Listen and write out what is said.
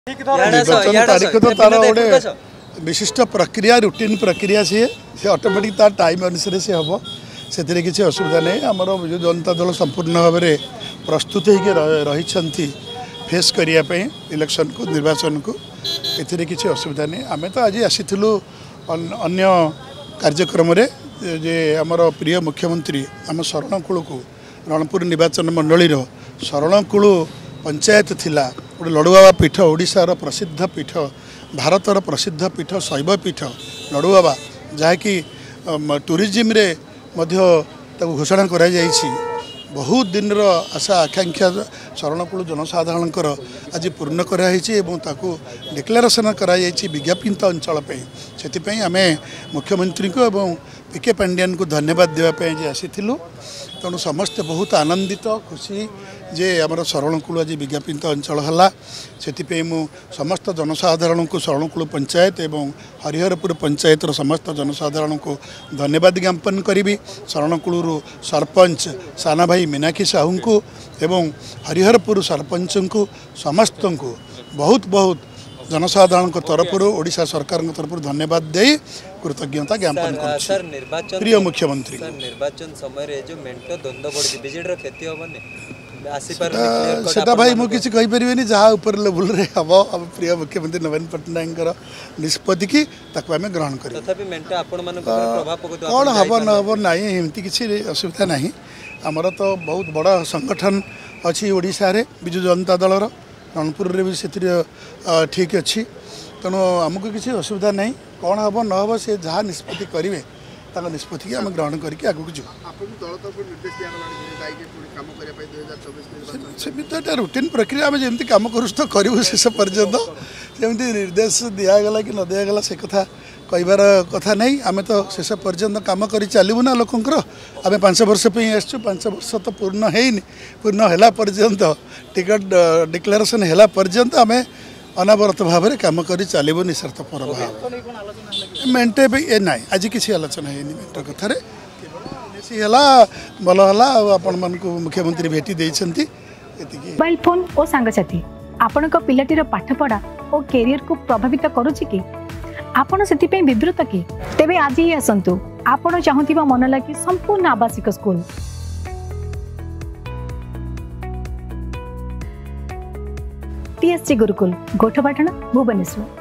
निर्वाचन तारीख तो तार गोटे विशिष्ट प्रक्रिया रुटीन प्रक्रिया सी से ऑटोमेटिक तार टाइम अनुसार से हम से किसी असुविधा नहीं आमर विजु जनता दल संपूर्ण भाव में प्रस्तुत होती फेस करने इलेक्शन को निर्वाचन को ए किसी असुविधा नहीं आम तो आज आसीलु अन्य कार्यक्रम जे आमर प्रिय मुख्यमंत्री आम शरणकुल को रणपुर निर्वाचन मंडलीर शरणकुल पंचायत थिला गोटे लड़ुबाबा पीठ ओडिशार प्रसिद्ध पीठ भारतर प्रसिद्ध पीठ शैव पीठ लड़ुबाबा जहाँकि टूरिज्म रे मध्य ताको घोषणा करा जायछि। बहुत दिन आशा आकांक्षा शरणकुल जनसाधारणकर आज पूर्ण कराई डिक्लेरेशन कराई विज्ञापित अंचल से आम मुख्यमंत्री को एवं पीके पांड्यान को धन्यवाद देवाई आसीलु। तेणु समस्ते बहुत आनंदित खुशी जे आमर शरणकुल आज विज्ञापित अंचल है से मु समस्त जनसाधारण को शरणकुल पंचायत एवं हरिहरपुर पंचायत समस्त जनसाधारण को धन्यवाद ज्ञापन करी। शरणकुल सरपंच साना भाई मीनाक्षी साहू को एवं हरिहरपुर सरपंच को समस्त को बहुत बहुत जनसाधारण तरफ ओडिशा सरकार तरफ धन्यवाद दे कृतज्ञता ज्ञापन कर। प्रिय मुख्यमंत्री निर्वाचन समय जो मेंट द्वंद्व बढ़ी बीजेडी क्षति सेटा भाई मुझे कहीपरि जहाँ ऊपर लेवल रे हम हम प्रिय मुख्यमंत्री नवीन पट्टनायक निष्पत्ति की आम ग्रहण कर कौन हम न हम ना एमती किसी असुविधा ना आमर तो बहुत बड़ा संगठन अच्छी ओडिशा रे बिजु जनता दलर रणपुर रे भी से ठीक अच्छी तेणु आमको किसी असुविधा नहीं कौन हम न हम से जहाँ निष्पत्ति करेंगे निष्पत्ति की आम ग्रहण करके आगे जो सेमती रुटीन प्रक्रिया आम जमी कम करूँ तो करूँ शेष पर्यंत जमी निर्देश दिगला कि न दिगला से कथा कहबार कथा नहीं आम तो शेष पर्यंत कम कर चलू ना लोकंर आम 5 वर्ष आसचु 5 वर्ष तो पूर्ण पूर्ण है पर्यंत टिकट डिक्लेरेशन है पर्यंत आम अनावरत भाव में कम कर चलू निस्वार्थपर भाव मेन्टे भी ए ना आज किसी आलोचना है मेन्ट कथार भल है आपण मान मुख्यमंत्री भेटी देती। मोबाइल फोन और सांगसाथी आपण पिलाटीर पाठपढ़ा और कैरियर को प्रभावित करुच्ची कि आपण से विवृत कि तेबे आज ही आसतु आपण चाहूबा मन लगी संपूर्ण आवासिक स्कूल TSG गुरुकुल गोठपाटण भुवनेश्वर।